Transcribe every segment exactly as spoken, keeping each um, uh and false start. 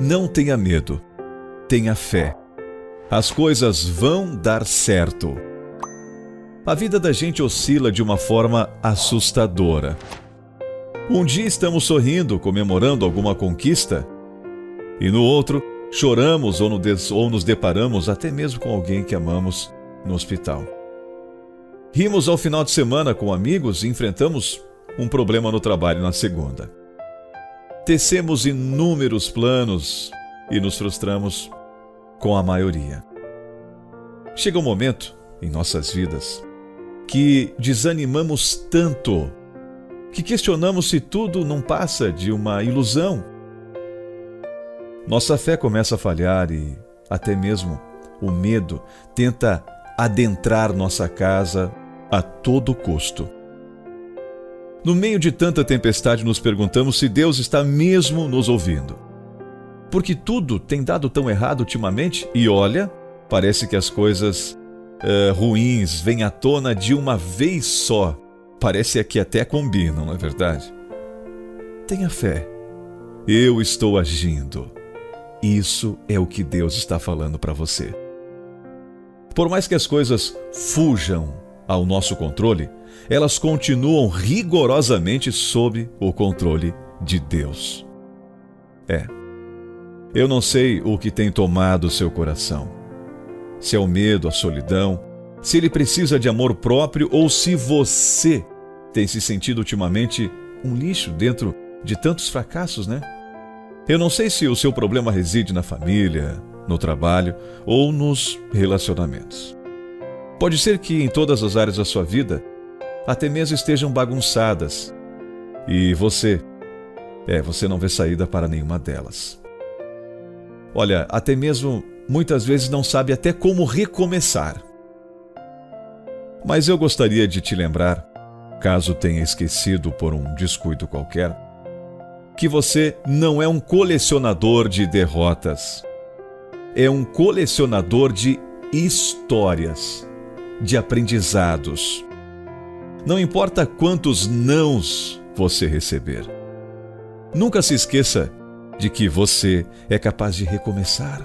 não tenha medo, tenha fé. As coisas vão dar certo. A vida da gente oscila de uma forma assustadora. Um dia estamos sorrindo, comemorando alguma conquista, e no outro choramos ou nos deparamos até mesmo com alguém que amamos no hospital. Rimos ao final de semana com amigos e enfrentamos um problema no trabalho na segunda. Tecemos inúmeros planos e nos frustramos com a maioria. Chega um momento em nossas vidas que desanimamos tanto que questionamos se tudo não passa de uma ilusão. Nossa fé começa a falhar e até mesmo o medo tenta adentrar nossa casa a todo custo. No meio de tanta tempestade, nos perguntamos se Deus está mesmo nos ouvindo. Porque tudo tem dado tão errado ultimamente e olha, parece que as coisas uh, ruins vêm à tona de uma vez só. Parece que até combinam, não é verdade? Tenha fé. Eu estou agindo. Isso é o que Deus está falando para você. Por mais que as coisas fujam ao nosso controle, elas continuam rigorosamente sob o controle de Deus. É. Eu não sei o que tem tomado o seu coração. Se é o medo, a solidão, se ele precisa de amor próprio ou se você tem se sentido ultimamente um lixo dentro de tantos fracassos, né? Eu não sei se o seu problema reside na família, no trabalho ou nos relacionamentos. Pode ser que em todas as áreas da sua vida até mesmo estejam bagunçadas e você, é, você não vê saída para nenhuma delas. Olha, até mesmo muitas vezes não sabe até como recomeçar. Mas eu gostaria de te lembrar, caso tenha esquecido por um descuido qualquer, que você não é um colecionador de derrotas. É um colecionador de histórias, de aprendizados. Não importa quantos nãos você receber. Nunca se esqueça de que você é capaz de recomeçar.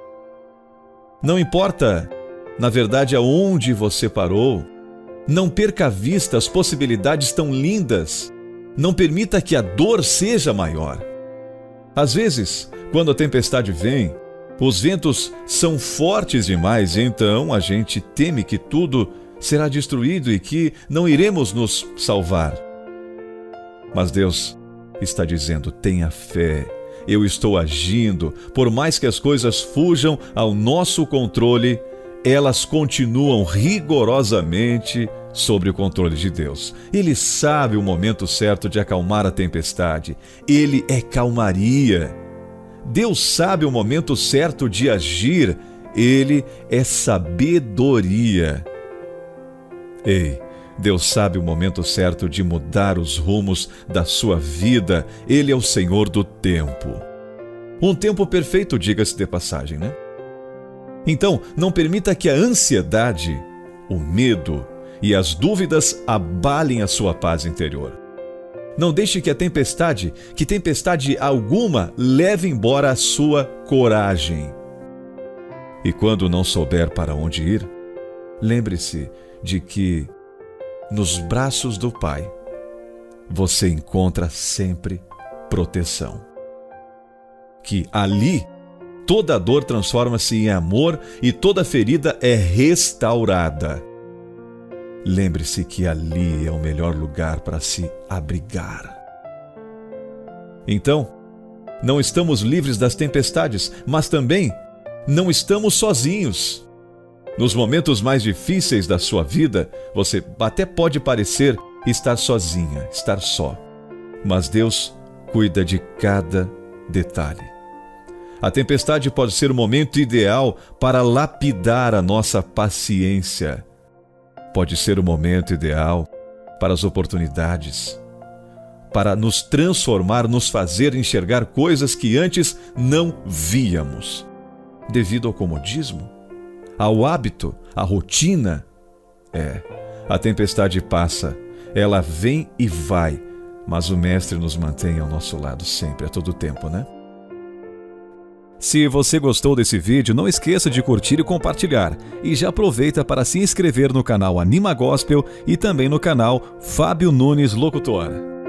Não importa, na verdade, aonde você parou. Não perca à vista as possibilidades tão lindas. Não permita que a dor seja maior. Às vezes, quando a tempestade vem, os ventos são fortes demais e então a gente teme que tudo será destruído e que não iremos nos salvar. Mas Deus está dizendo, tenha fé, eu estou agindo, por mais que as coisas fujam ao nosso controle, elas continuam rigorosamente sob o controle de Deus. Ele sabe o momento certo de acalmar a tempestade. Ele é calmaria. Deus sabe o momento certo de agir. Ele é sabedoria. Ei, Deus sabe o momento certo de mudar os rumos da sua vida. Ele é o Senhor do tempo. Um tempo perfeito, diga-se de passagem, né? Então, não permita que a ansiedade, o medo e as dúvidas abalem a sua paz interior. Não deixe que a tempestade, que tempestade alguma, leve embora a sua coragem. E quando não souber para onde ir, lembre-se de que nos braços do Pai você encontra sempre proteção. Que ali toda dor transforma-se em amor e toda ferida é restaurada. Lembre-se que ali é o melhor lugar para se abrigar. Então, não estamos livres das tempestades, mas também não estamos sozinhos. Nos momentos mais difíceis da sua vida, você até pode parecer estar sozinha, estar só. Mas Deus cuida de cada detalhe. A tempestade pode ser o momento ideal para lapidar a nossa paciência. Pode ser o momento ideal para as oportunidades, para nos transformar, nos fazer enxergar coisas que antes não víamos. Devido ao comodismo, ao hábito, à rotina. É, a tempestade passa, ela vem e vai, mas o Mestre nos mantém ao nosso lado sempre, a todo tempo, né? Se você gostou desse vídeo, não esqueça de curtir e compartilhar. E já aproveita para se inscrever no canal Anima Gospel e também no canal Fábio Nunes Locutor.